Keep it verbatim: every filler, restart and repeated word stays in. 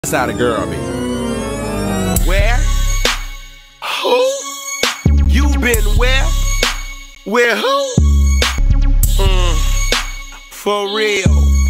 That's how the girl be. Where? Who? You been where? Where who? Mm, for real.